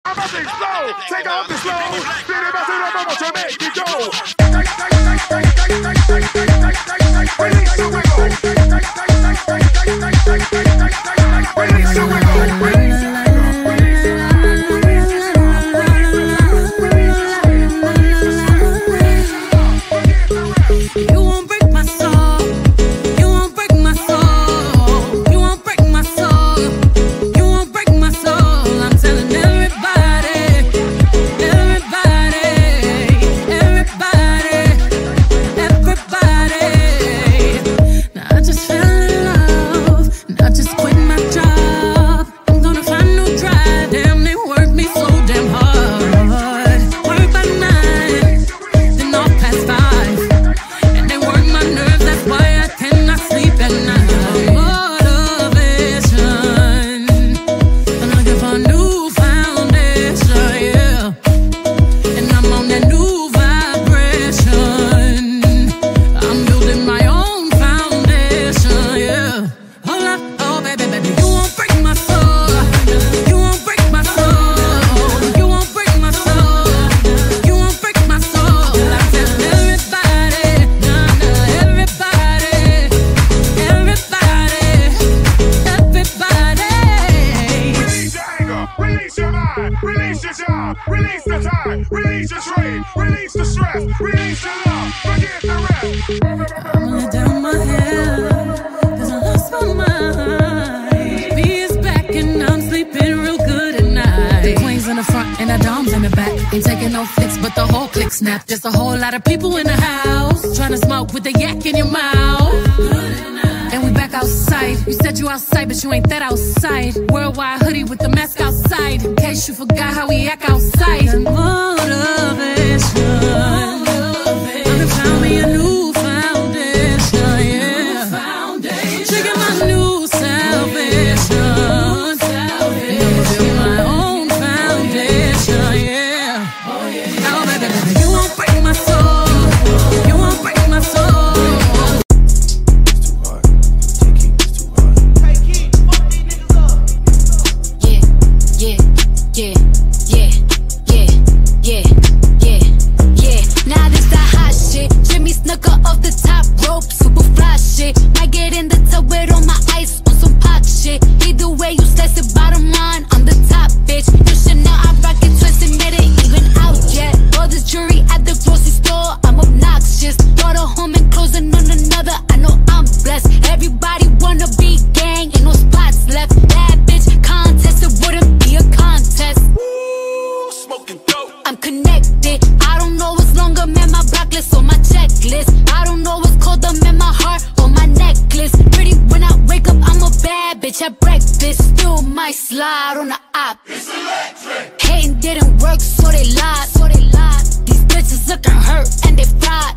Slow, take off the slow. Viene vacilón, vamos a México. Release the wiggle. Release the wiggle. You won't break my soul. You won't break my soul. You won't break my soul. You won't break my soul. I'm telling everybody, everybody, everybody, everybody. Now I just fell in love, and I just quit my job. I'm gonna find no drive. Damn, they work me so damn hard. Work by 9, then off past 5. And they work my nerves, that's why I cannot sleep at night. Motivation, I'm looking for a new foundation, yeah. And I'm on that new vibration. I'm building my own foundation, yeah. Hold up, oh baby, baby, you won't break my soul. You won't break my soul. You won't break my soul. You won't break my soul. I tell everybody, nah, nah, everybody, everybody, everybody. Release your anger, release your mind, release your job, release the time, release your trade, release the stress, release the love, forget the rest. I'm gonna down my head, 'cause I lost my mind. B is back and I'm sleeping real good at night. The queen's in the front and the dom's in the back. Ain't taking no flicks, but the whole click snap. There's a whole lot of people in the house trying to smoke with the yak in your mouth. And we back outside. You said you outside, but you ain't that outside. Worldwide hoodie with the mask outside, in case you forgot how we act outside. Motivation. I found me a new foundation, yeah. Trigger my new salvation. And I'ma build my own foundation, yeah. Now, baby, baby, you won't break my soul. You won't break my soul. Yeah, yeah, yeah, yeah, yeah, yeah, yeah, yeah. Now this the hot shit. Jimmy Snooker off the top rope, super fly shit. Might get in the tub with all my ice on some pop shit. Either way you slice it, bottom line, I'm the top bitch. You should know I rock it twisted, made it even out yet. All this jewelry at the grocery store, I'm obnoxious. Brought a home and closing on another, I know I'm blessed. Everybody wanna be gang, ain't no spots left. Bad bitch contest, it wouldn't be a contest. Ooh, smoking dope. I'm connected, I don't know what's longer, man, my block list on my checklist. I don't know what's colder, man, my heart on my necklace. Pretty when I wake up, I'm a bad bitch at breakfast. Still might slide on the op. It's electric. Hating didn't work, so they lied. These bitches looking hurt and they fried.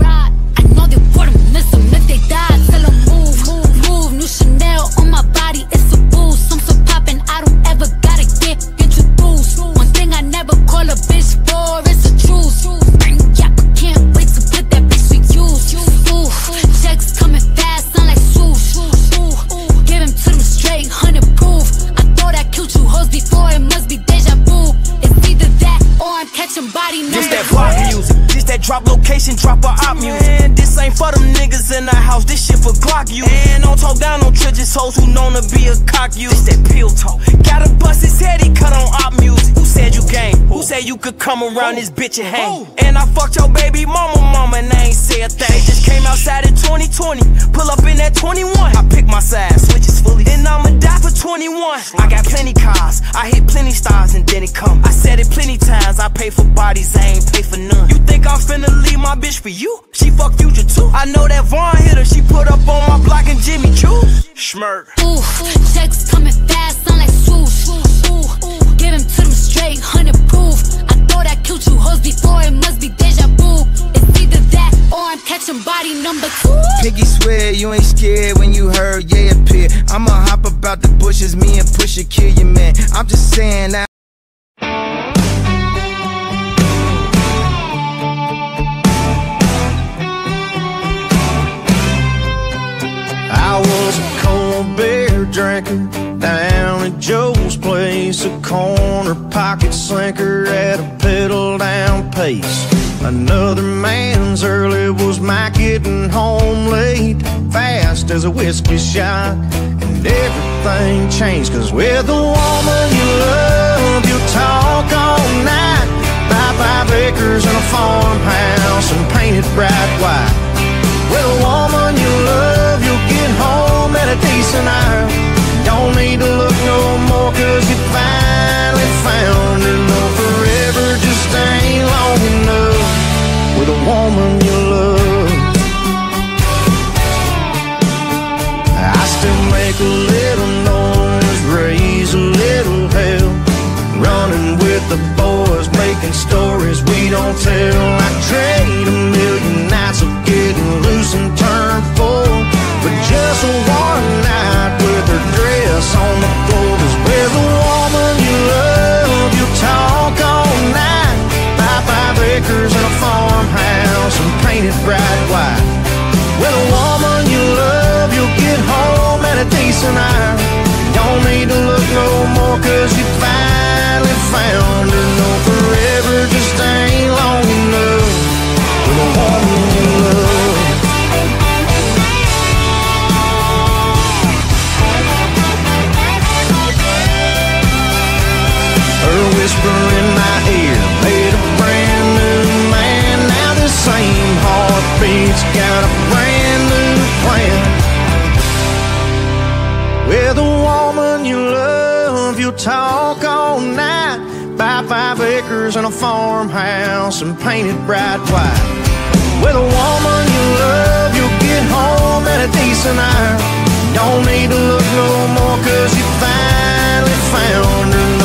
I know they wouldn't miss them if they died. Tell them move. New Chanel on my body, it's a boost. I'm so poppin', I don't ever gotta get introduced. One thing I never call a bitch for is a truce. Yeah, I can't wait to put that bitch to use. Ooh, checks coming fast, sound like swoosh. Give him to them straight, 100 proof. I thought I killed you hoes before, it must be deja vu. It's either that or I'm catching body This number that pop music, this that drop location, drop a op music. And this ain't for them niggas in the house, this shit for Glock you. And don't talk down on Tridges hoes who known to be a cock you. This that pill talk, gotta bust his head, he cut on op music. Who said you gang? Who said you could come around this bitch and hang? And I fucked your baby mama and I ain't say a thing. Just came outside in 2020, pull up in that 21. I pick my side, switches fully, then I'ma die for 21. I got plenty cars, I hit plenty stars and then it come. I said it plenty times, I pay for bodies, I ain't pay for none. You think I'm finna leave my bitch for you? She fuck Future too. I know that Vaughn hit her, she put up on my block and Jimmy Choo. Schmirk. Ooh, checks coming fast, sound like swoosh. Give him to them straight, 100 proof. I thought I killed you hoes before, it must be deja vu. It's either that or I'm catching body number 2. Piggy swear you ain't scared when you heard yeah appear. I'ma hop about the bushes, me and Pusha kill your man. I'm just saying that. I was a cold beer drinking down at Joe's place. corner pocket sinker at a pedal down pace. Another man's early was my getting home late, fast as a whiskey shot. And everything changed, cause with the woman you love, you'll talk all night. Buy 5 acres and a farmhouse and paint it bright white. With a woman you love, you'll get home at a decent hour. Don't need to look no more, cause you finally found her. No, forever just ain't long enough with a woman you love. I still make a little noise, raise a little hell, running with the boys, making stories we don't tell. I trade a million nights of getting loose and turn full for just one night with her dress on the floor. Cause with a woman you love, you'll talk all night. Buy 5 acres and a farmhouse and paint it bright white. With a woman you love, you'll get home at a decent hour. Don't need to look no more, cause you finally found her. No, forever just ain't long enough with a woman you love. Her whisper in my ear made a brand new man. Now the same heartbeat's got a brand new plan. With a woman you love, you'll talk all night. Buy 5 acres and a farmhouse and paint it bright white. With a woman you love, you'll get home at a decent hour. Don't need to look no more, cause you finally found her.